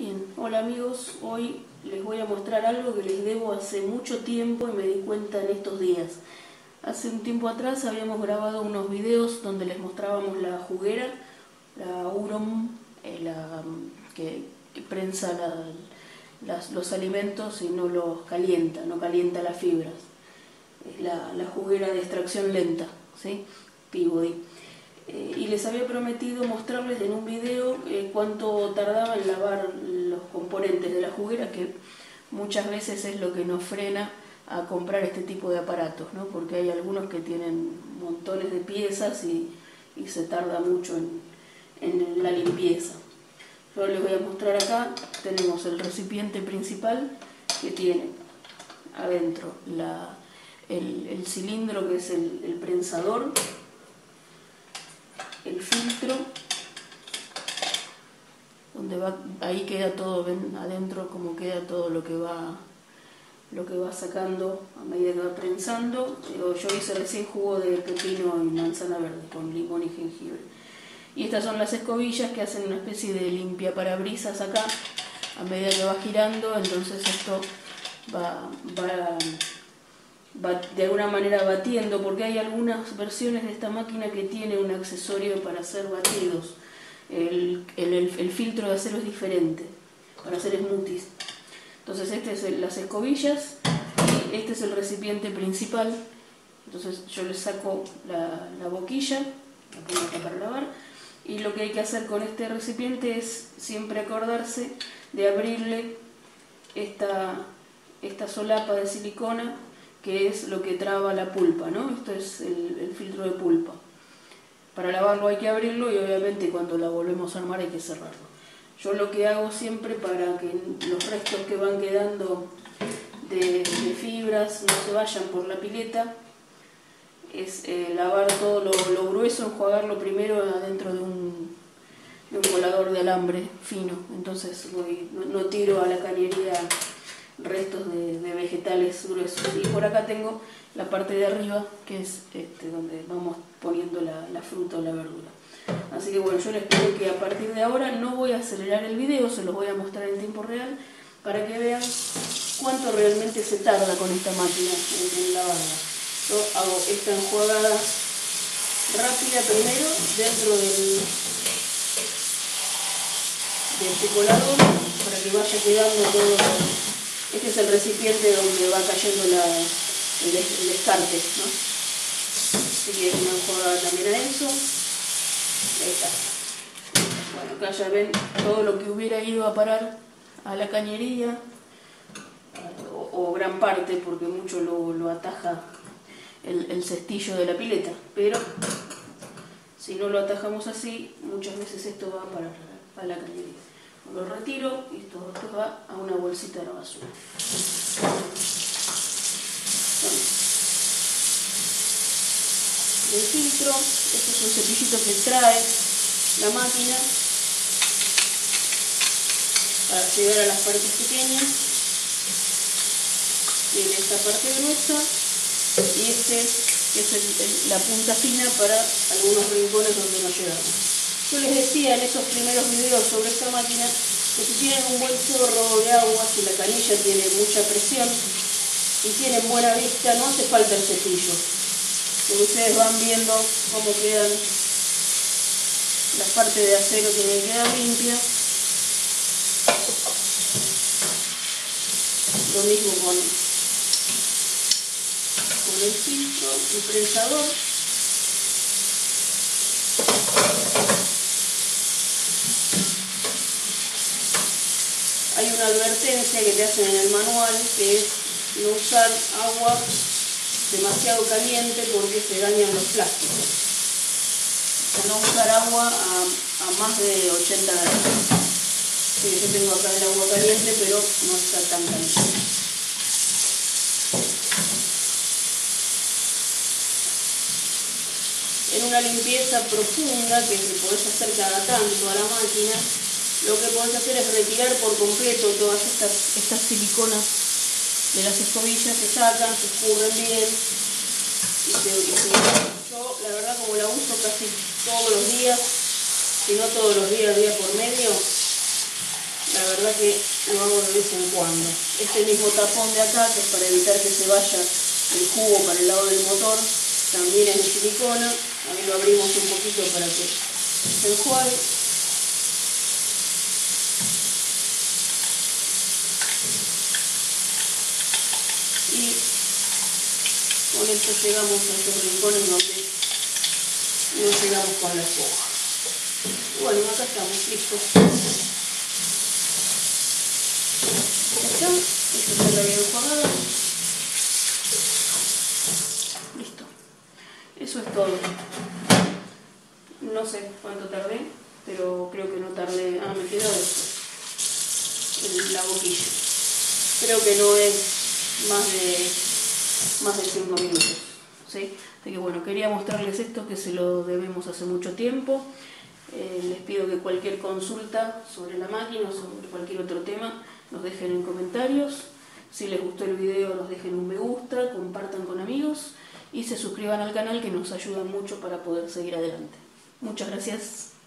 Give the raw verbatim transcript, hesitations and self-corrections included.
Bien, hola amigos, hoy les voy a mostrar algo que les debo hace mucho tiempo y me di cuenta en estos días. Hace un tiempo atrás habíamos grabado unos videos donde les mostrábamos la juguera, la Urom, eh, la, que, que prensa la, las, los alimentos y no los calienta, no calienta las fibras. Es la, la juguera de extracción lenta, ¿sí? Peabody. Eh, y les había prometido mostrarles en un video eh, cuánto tardaba en lavar los componentes de la juguera, que muchas veces es lo que nos frena a comprar este tipo de aparatos, ¿no? Porque hay algunos que tienen montones de piezas y, y se tarda mucho en, en la limpieza. Yo les voy a mostrar acá, tenemos el recipiente principal que tiene adentro la, el, el cilindro que es el, el prensador, el filtro, donde va, ahí queda todo, ven adentro como queda todo lo que va lo que va sacando a medida que va prensando. Yo hice recién jugo de pepino y manzana verde con limón y jengibre. Y estas son las escobillas que hacen una especie de limpia parabrisas acá a medida que va girando, entonces esto va, va Va de alguna manera batiendo, porque hay algunas versiones de esta máquina que tiene un accesorio para hacer batidos. El, el, el, el filtro de acero es diferente, para hacer smoothies. Entonces este es el, las escobillas y este es el recipiente principal. Entonces yo le saco la, la boquilla, la pongo acá para lavar, y lo que hay que hacer con este recipiente es siempre acordarse de abrirle esta, esta solapa de silicona, que es lo que traba la pulpa, ¿no? Esto es el, el filtro de pulpa. Para lavarlo hay que abrirlo y obviamente cuando la volvemos a armar hay que cerrarlo. Yo lo que hago siempre para que los restos que van quedando de, de fibras no se vayan por la pileta es eh, lavar todo lo, lo grueso, enjuagarlo primero adentro de un, de un colador de alambre fino. Entonces voy, no, no tiro a la cañería restos de, de vegetales gruesos. Y por acá tengo la parte de arriba, que es este, donde vamos poniendo la, la fruta o la verdura. Así que bueno, yo les pido que a partir de ahora no voy a acelerar el video, se los voy a mostrar en tiempo real para que vean cuánto realmente se tarda con esta máquina en, en lavarla. Yo hago esta enjuagada rápida primero dentro del, de este colador para que vaya quedando todo. Este es el recipiente donde va cayendo la, el, el descarte, ¿no? Así que una enjuagada también a eso. Ahí está. Bueno, acá ya ven todo lo que hubiera ido a parar a la cañería, o, o gran parte, porque mucho lo, lo ataja el, el cestillo de la pileta. Pero si no lo atajamos así, muchas veces esto va a parar a la cañería. Lo retiro y todo esto va a una bolsita de la basura. Bueno, el filtro, este es un cepillito que trae la máquina para llegar a las partes pequeñas. Tiene esta parte gruesa y este es el, el, la punta fina para algunos rincones donde no llegamos. Yo les decía en esos primeros videos sobre esta máquina que si tienen un buen chorro de agua, si la canilla tiene mucha presión y tienen buena vista, no hace falta el cepillo. Porque ustedes van viendo cómo quedan las partes de acero, tienen que quedar limpias. Lo mismo con, con el filtro, el prensador. Hay una advertencia que te hacen en el manual que es no usar agua demasiado caliente porque se dañan los plásticos. O sea, no usar agua a, a más de ochenta grados. Sí, yo tengo acá el agua caliente, pero no está tan caliente. En una limpieza profunda que se podés hacer cada tanto a la máquina, lo que podés hacer es retirar por completo todas estas, estas siliconas de las escobillas, se sacan, se escurren bien y se, y se... Yo la verdad como la uso casi todos los días, si no todos los días, día por medio, la verdad que lo hago de vez en cuando. Este mismo tapón de acá, que es para evitar que se vaya el jugo para el lado del motor, también es de silicona. Ahí lo abrimos un poquito para que se enjuague. Y con esto llegamos a estos rincones donde no llegamos con la esponja. Bueno, acá estamos, listos. Ya está, esto está bien enjuagado. Listo. Eso es todo. No sé cuánto tardé, pero creo que no tardé. Ah, me quedó esto, en la boquilla. Creo que no es más de más de cinco minutos, ¿sí? Así que bueno, quería mostrarles esto que se lo debemos hace mucho tiempo. Eh, les pido que cualquier consulta sobre la máquina o sobre cualquier otro tema nos dejen en comentarios. Si les gustó el video, nos dejen un me gusta, compartan con amigos y se suscriban al canal, que nos ayuda mucho para poder seguir adelante. Muchas gracias.